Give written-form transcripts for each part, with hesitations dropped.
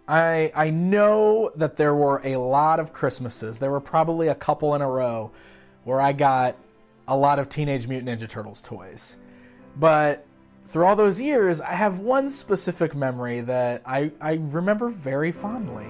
I know that there were a lot of Christmases. There were probably a couple in a row where I got a lot of Teenage Mutant Ninja Turtles toys. But through all those years, I have one specific memory that I remember very fondly.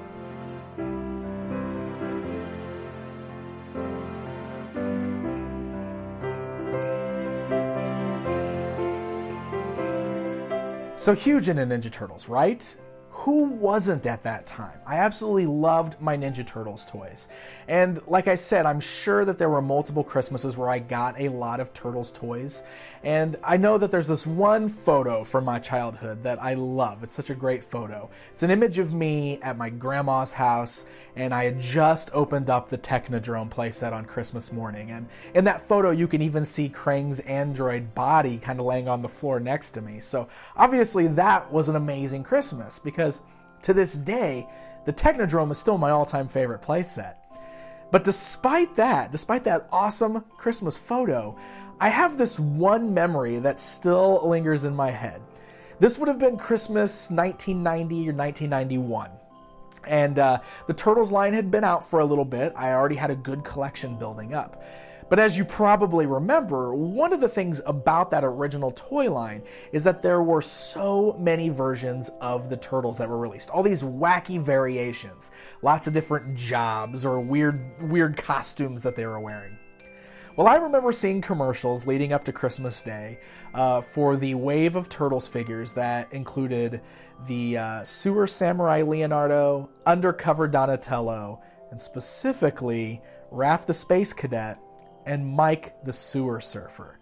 So huge into Ninja Turtles, right? Who wasn't at that time? I absolutely loved my Ninja Turtles toys. And like I said, I'm sure that there were multiple Christmases where I got a lot of Turtles toys. And I know that there's this one photo from my childhood that I love. It's such a great photo. It's an image of me at my grandma's house, and I had just opened up the Technodrome playset on Christmas morning. And in that photo, you can even see Krang's android body kind of laying on the floor next to me. So obviously that was an amazing Christmas, because to this day, the Technodrome is still my all-time favorite playset. But despite that awesome Christmas photo, I have this one memory that still lingers in my head. This would have been Christmas 1990 or 1991. And the Turtles line had been out for a little bit. I already had a good collection building up. But as you probably remember, one of the things about that original toy line is that there were so many versions of the Turtles that were released. All these wacky variations. Lots of different jobs or weird costumes that they were wearing. Well, I remember seeing commercials leading up to Christmas Day for the wave of Turtles figures that included the Sewer Samurai Leonardo, Undercover Donatello, and specifically Raph the Space Cadet and Mike the Sewer Surfer.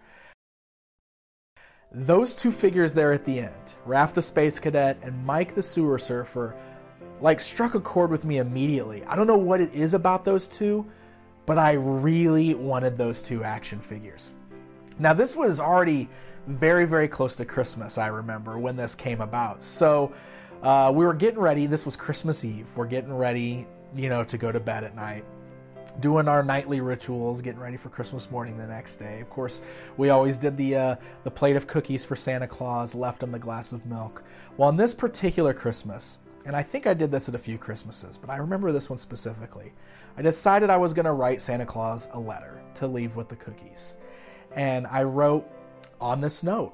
Those two figures there at the end, Raph the Space Cadet and Mike the Sewer Surfer, struck a chord with me immediately. I don't know what it is about those two, but I really wanted those two action figures. Now, this was already very, very close to Christmas, I remember, when this came about. So we were getting ready. This was Christmas Eve. We're getting ready, to go to bed at night, doing our nightly rituals, getting ready for Christmas morning the next day. Of course, we always did the plate of cookies for Santa Claus, left him the glass of milk. Well, on this particular Christmas, and I think I did this at a few Christmases, but I remember this one specifically, I decided I was going to write Santa Claus a letter to leave with the cookies. And I wrote on this note,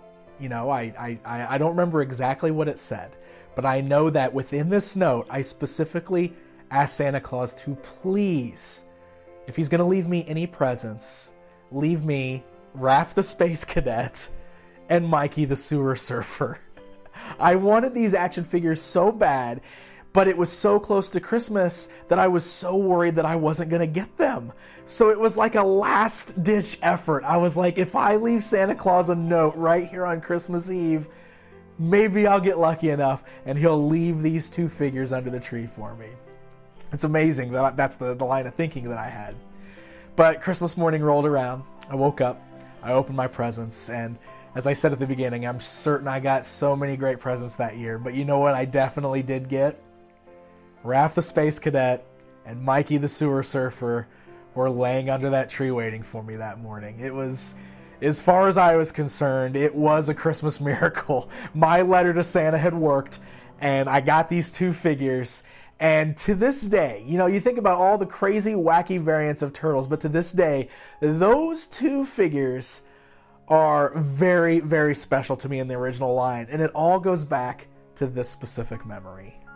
I don't remember exactly what it said, but I know that within this note, I specifically asked Santa Claus to please, if he's going to leave me any presents, leave me Raph the Space Cadet and Mikey the Sewer Surfer. I wanted these action figures so bad, but it was so close to Christmas that I was so worried that I wasn't going to get them. So it was like a last-ditch effort. I was like, if I leave Santa Claus a note right here on Christmas Eve, maybe I'll get lucky enough and he'll leave these two figures under the tree for me. It's amazing that that's the line of thinking that I had. But Christmas morning rolled around. I woke up. I opened my presents. And as I said at the beginning, I'm certain I got so many great presents that year. But you know what I definitely did get? Raph the Space Cadet and Mikey the Sewer Surfer were laying under that tree waiting for me that morning. It was, as far as I was concerned, it was a Christmas miracle. My letter to Santa had worked, and I got these two figures. And to this day, you think about all the crazy, wacky variants of Turtles, but to this day, those two figures are very, very special to me in the original line. And it all goes back to this specific memory.